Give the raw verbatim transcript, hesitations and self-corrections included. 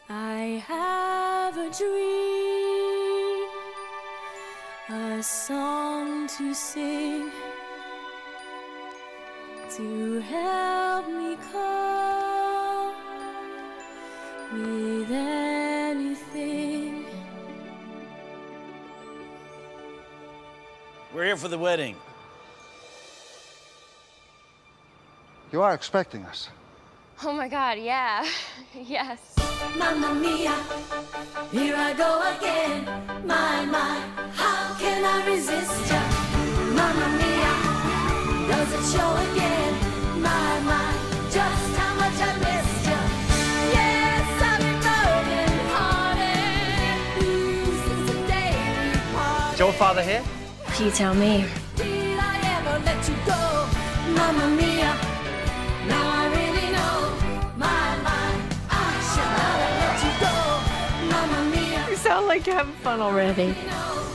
I have a dream, a song to sing, to help me cope with anything. We're here for the wedding. You are expecting us. Oh my God, yeah. Yes. Mamma mia, here I go again. My, my, how can I resist ya? Mamma mia, does it show again? My, my, just how much I missed ya. Yes, I've been broken hearted since the day we parted. Is your father here? You tell me. Did I ever let you go? Mamma mia, now I really know. My, my, I should not have let you go. Mamma mia. You sound like you're having fun already. You know.